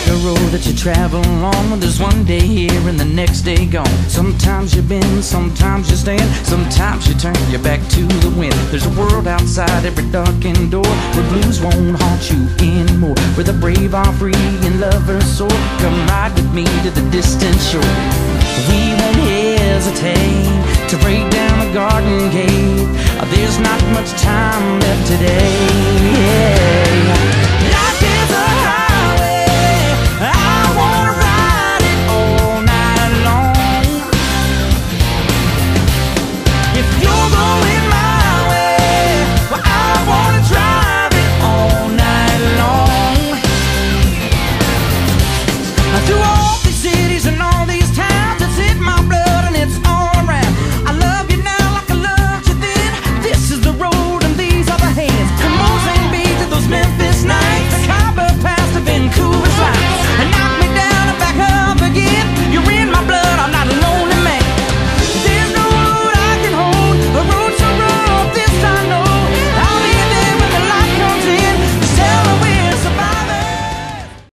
a road that you travel on, when there's one day here and the next day gone. Sometimes you bend, sometimes you stand, sometimes you turn your back to the wind. There's a world outside every darkened door, where blues won't haunt you anymore, where the brave are free and lovers soar. Come ride with me to the distant shore. We won't hesitate to break down a garden gate. There's not much time left today.